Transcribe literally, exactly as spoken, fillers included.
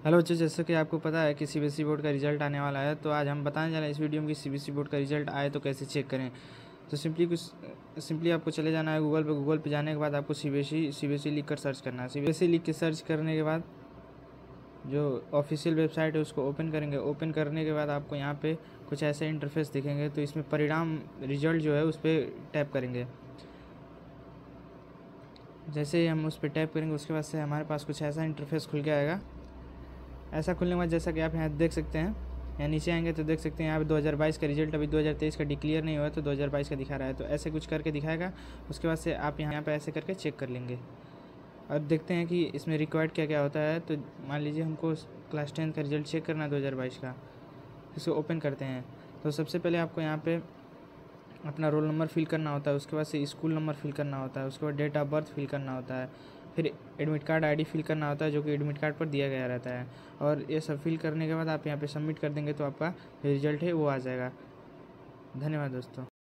Hello बच्चों, जैसे कि आपको पता है कि सीबीएसई बोर्ड का रिजल्ट आने वाला है, तो आज हम बताने जा रहे हैं इस वीडियो में कि सीबीएसई बोर्ड का रिजल्ट आए तो कैसे चेक करें। तो सिंपली कुछ सिंपली आपको चले जाना है गूगल पे। गूगल पे जाने के बाद आपको सीबीएसई सीबीएसई लिख कर सर्च करना है। सीबीएसई लिख के सर्च करने के बाद जो ऑफिशियल वेबसाइट है उसको ओपन करेंगे। ओपन करने के बाद आपको यहाँ पे कुछ ऐसे इंटरफेस दिखेंगे, तो इसमें परिणाम रिजल्ट जो है उस पर टैप करेंगे। जैसे ही हम उस पर टैप करेंगे उसके बाद से हमारे पास कुछ ऐसा इंटरफेस खुल के आएगा। ऐसा खुलने के बाद जैसा कि आप यहाँ देख सकते हैं, यहाँ नीचे आएंगे तो देख सकते हैं यहाँ पे दो हज़ार बाईस का रिजल्ट, अभी दो हज़ार तेईस का डिक्लेयर नहीं हुआ है तो दो हज़ार बाईस का दिखा रहा है। तो ऐसे कुछ करके दिखाएगा। उसके बाद से आप यहाँ पे ऐसे करके चेक कर लेंगे। अब देखते हैं कि इसमें रिक्वायर्ड क्या क्या होता है। तो मान लीजिए हमको क्लास टेंथ का रिजल्ट चेक करना है दो हज़ार बाईस का। इसको ओपन करते हैं। तो सबसे पहले आपको यहाँ पे अपना रोल नंबर फिल करना होता है, उसके बाद से स्कूल नंबर फिल करना होता है, उसके बाद डेट ऑफ बर्थ फिल करना होता है, फिर एडमिट कार्ड आईडी फिल करना होता है जो कि एडमिट कार्ड पर दिया गया रहता है। और ये सब फिल करने के बाद आप यहाँ पे सबमिट कर देंगे तो आपका रिजल्ट है वो आ जाएगा। धन्यवाद दोस्तों।